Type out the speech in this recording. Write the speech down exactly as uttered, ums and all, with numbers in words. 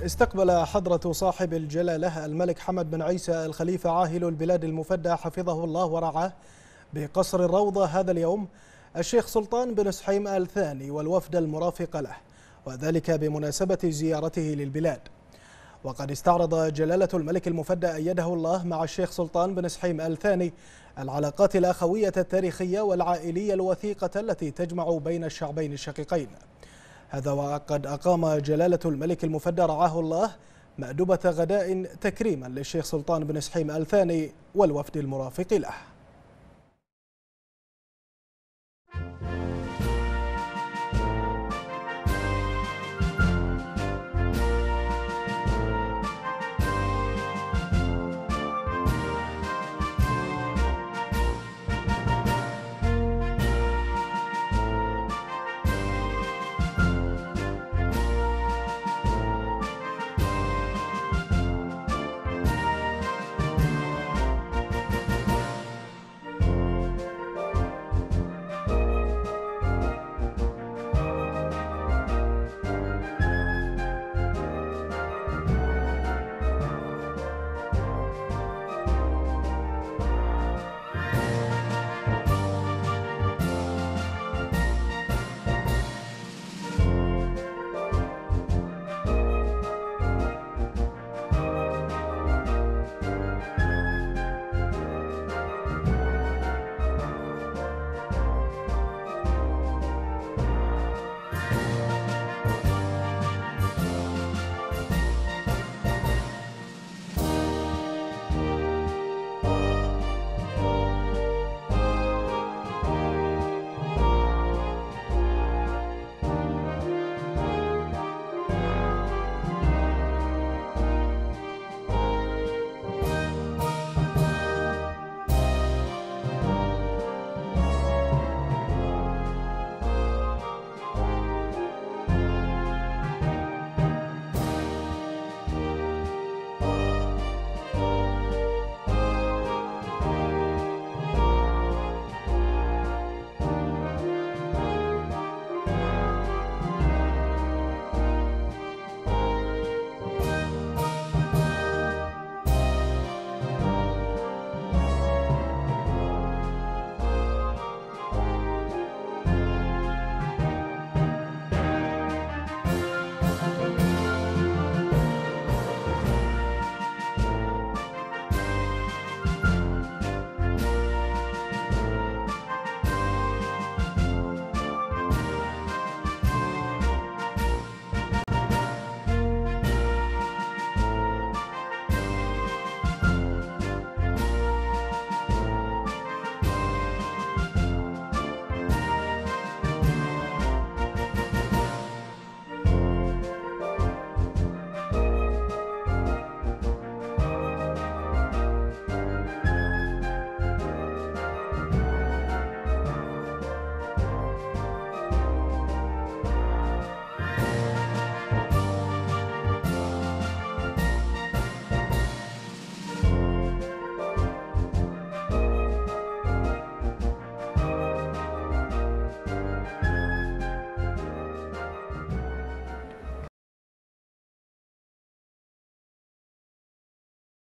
استقبل حضرة صاحب الجلالة الملك حمد بن عيسى الخليفة عاهل البلاد المفدى حفظه الله ورعاه بقصر الروضة هذا اليوم الشيخ سلطان بن سحيم آل ثاني والوفد المرافق له، وذلك بمناسبة زيارته للبلاد. وقد استعرض جلالة الملك المفدى أيده الله مع الشيخ سلطان بن سحيم آل ثاني العلاقات الأخوية التاريخية والعائلية الوثيقة التي تجمع بين الشعبين الشقيقين. هذا وقد أقام جلالة الملك المفدى رعاه الله مأدبة غداء تكريما للشيخ سلطان بن سحيم آل ثاني والوفد المرافق له.